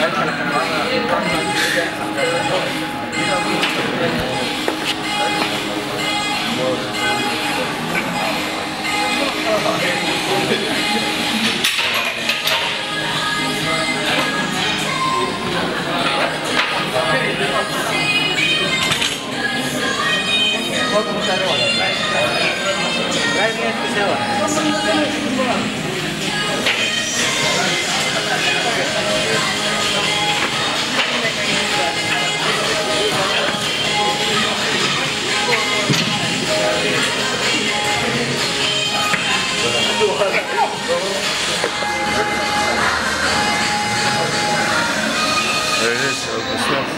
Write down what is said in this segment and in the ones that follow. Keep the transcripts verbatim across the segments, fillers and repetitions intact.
There it is, Open Smith.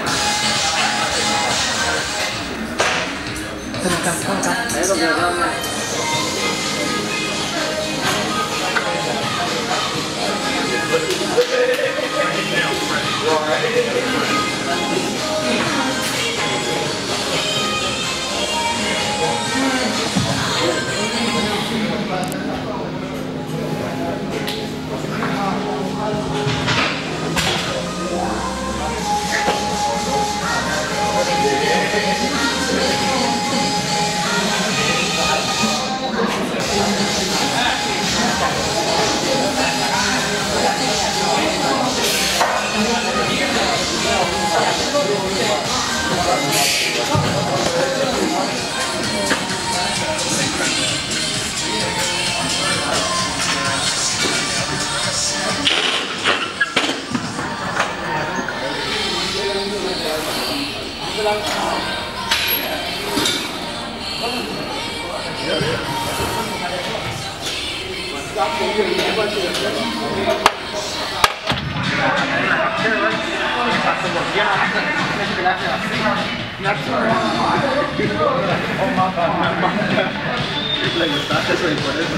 Le gustaste eso y por eso.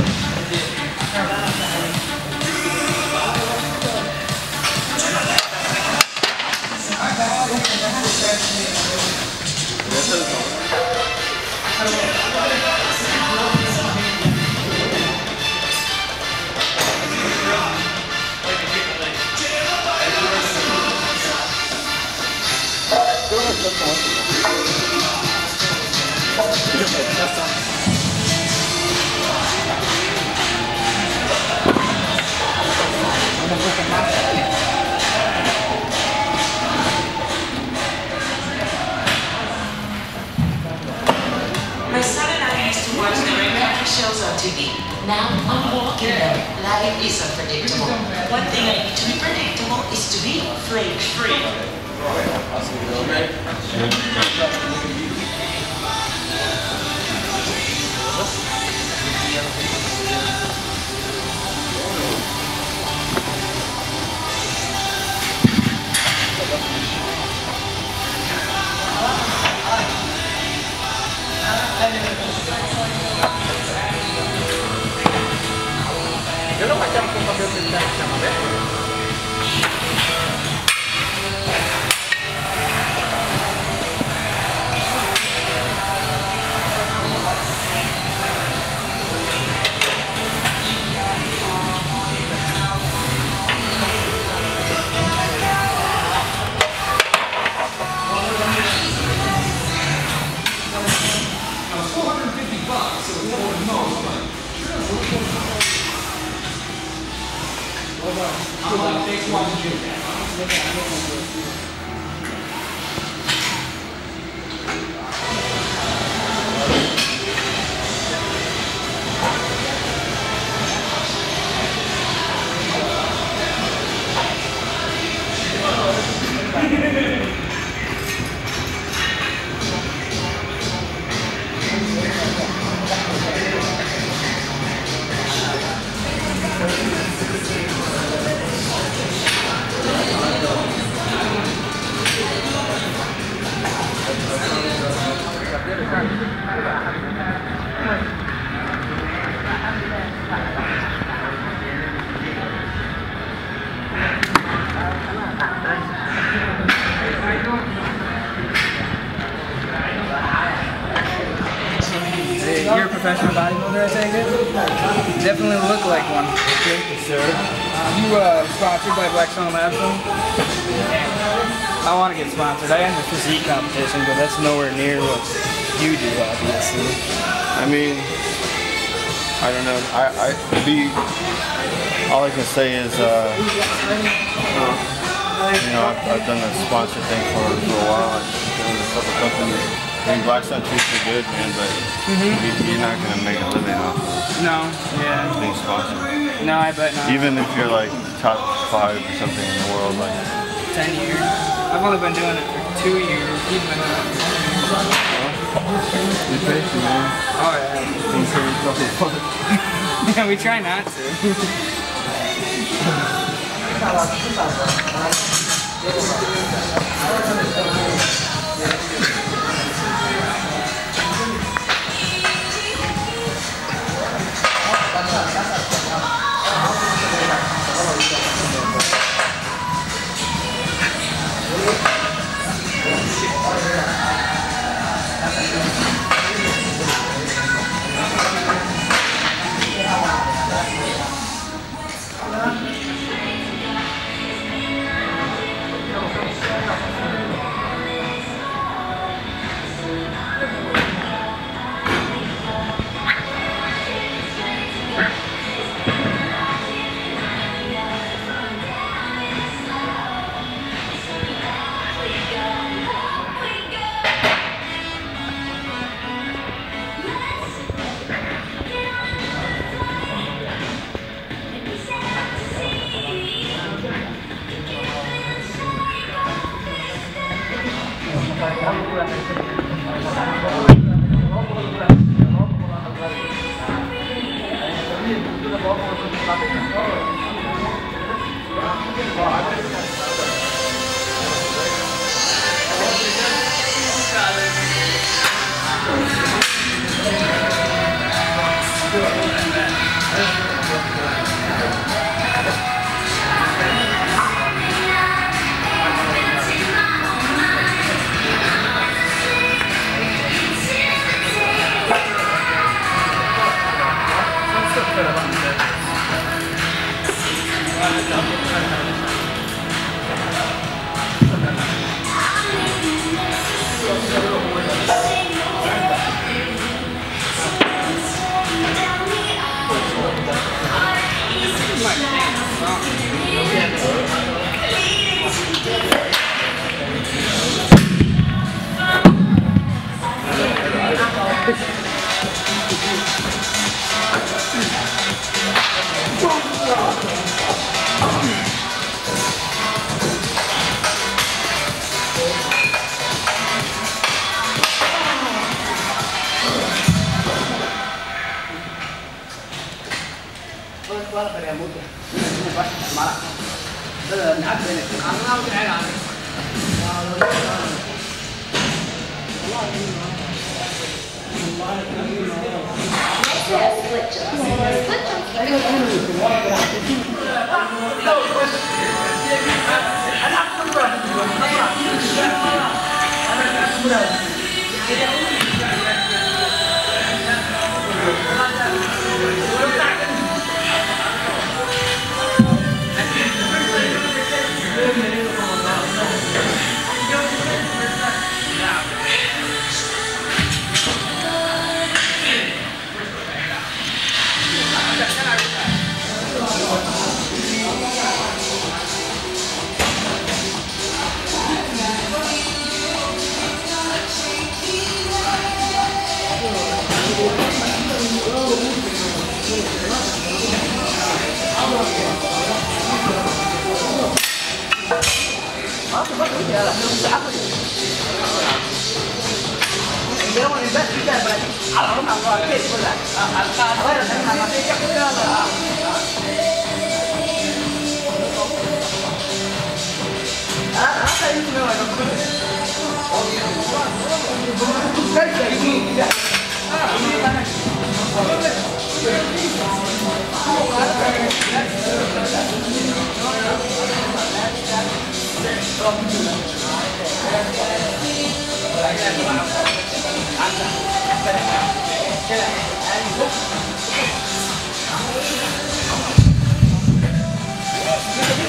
My son and I used to watch the reality shows on T V. Now I'm walking them. Life is unpredictable. One thing I need to be predictable is to be flake-free. Yo lo macam con papel de la chama, ¿ves? I'm gonna take one to do You're a professional bodybuilder, I take it? Definitely look like one. Thank you, sir. Um, you uh, sponsored by Blackstone Labs. I want to get sponsored. I enter physique competition, but that's nowhere near what you do, obviously. I mean, I don't know. I, I be all I can say is, uh, you know, I've, I've done the sponsor thing for, for a while. I've done a couple companies. I mean, Blackstone treats you good, man, but mm-hmm. you, you're not gonna make a living off of no, yeah, being sponsored. No, I bet not. Even if you're like top five or something in the world, like ten years. I've only been doing it for two years. You've been doing it for ten years. You pay for man. Oh yeah. Yeah, we try not to. Thank you.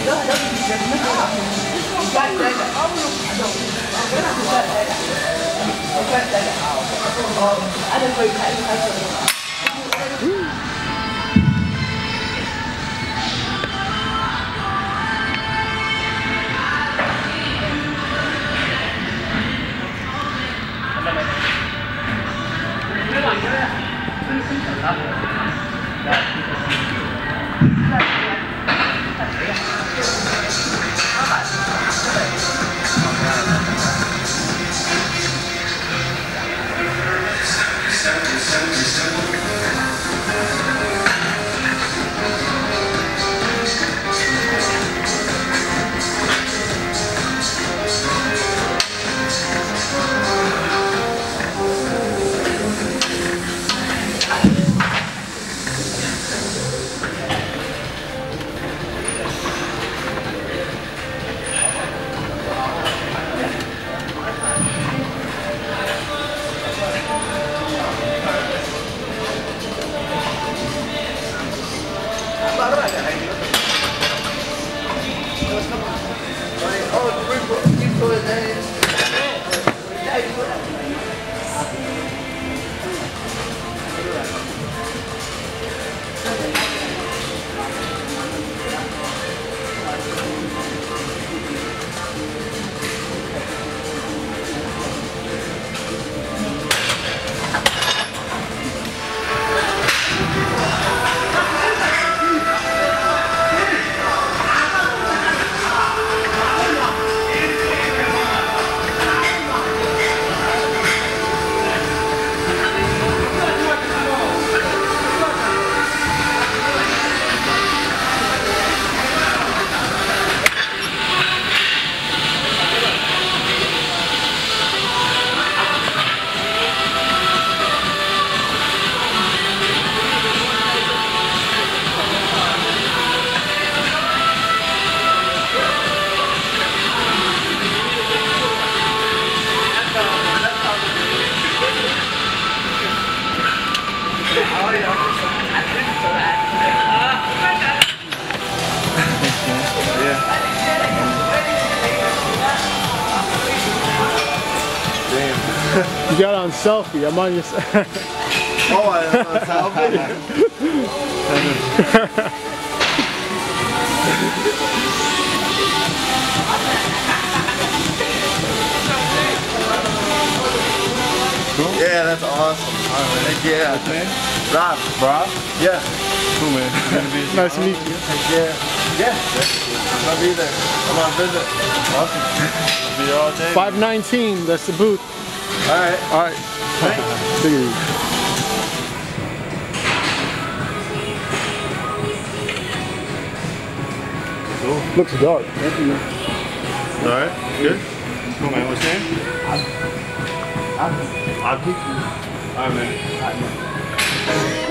You got on selfie. I'm on your. Oh, I am on selfie. Cool. Yeah, that's awesome. Heck yeah. What's man? Rob. Rob? Yeah. Cool, man. Nice to meet you. Heck yeah. Yeah. I'll be there. I'm on visit. Awesome. I'll be all day. five nineteen, that's the booth. Alright. Alright. Take it easy. Cool. Looks dark. Thank you. Alright. Good. Cool, man. What's your name? Aki. Aki? Alright, man.